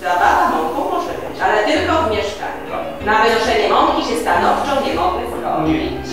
Zabawa mąką może być, ale tylko w mieszkaniu. Na wynoszenie mąki się stanowczo nie mogły zgodzić.